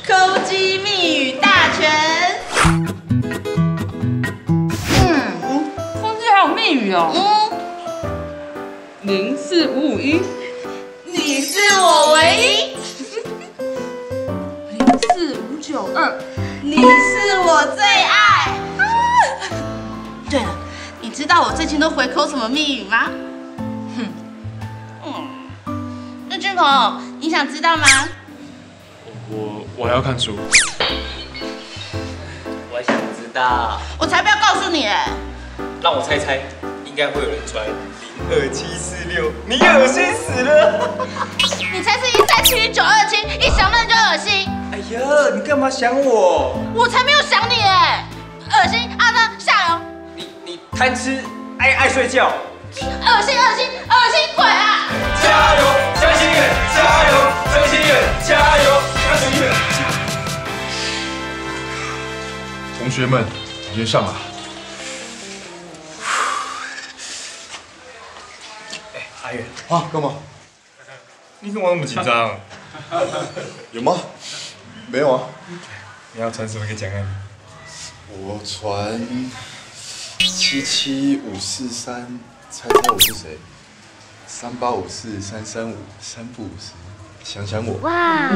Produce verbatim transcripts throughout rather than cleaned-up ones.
抠机密语大全。嗯， 空机还有密语哦。 嗯， 零四五五一， 你是我唯一。 零四五九二， 你是我最爱。对了，你知道我最近都回扣什么密语吗？哼，嗯，那俊鹏，你想知道吗？ 我我要看书。 我想知道， 我才不要告诉你哎！ 让我猜猜，应该会有人传零二七四六，你恶心死了！ 你才是一三七九二七，一想到你就恶心。 哎呀，你干嘛想我？ 我才没有想你哎！恶心阿呢？下流！ 你你贪吃，爱爱睡觉。 恶心恶心恶心鬼啊！ 加油，江心远！加油，江心远！加油，江心远！ 同学们，先上啊！ 哎，阿远， 啊，干嘛？ 你干嘛那么紧张？ 有吗？没有啊。 你要传什么给蒋安？ 我传七七五四三，猜猜我是谁？三八五四三三五，三不五十，想想我。 哇！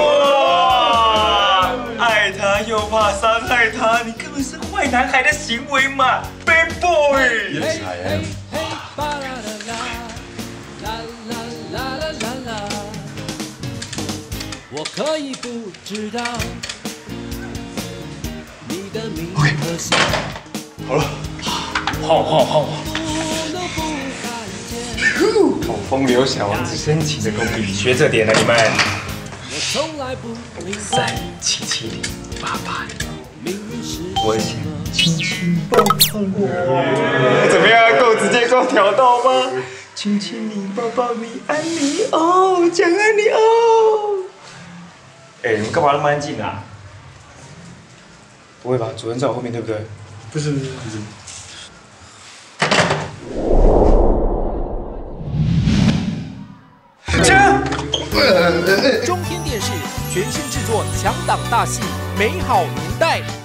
哇！爱他又怕伤害他，你根本是坏男孩的行为嘛 ，bad boy。 Yes, I am。 我可以不知道你的名和姓。 好了， 晃晃晃！好风流小王子深情的功力，学这点了你们。 我从来不明三白七七零八八零， 命运是我想轻轻抱抱我。怎么样？够直接够挑逗吗？亲亲你，抱抱你，爱你哦，讲爱你哦。哎，你们干嘛那么安静啊？不会吧？主任在我后面，对不对？ 不是不是不是。 中天电视全新制作强档大戏《美好年代》。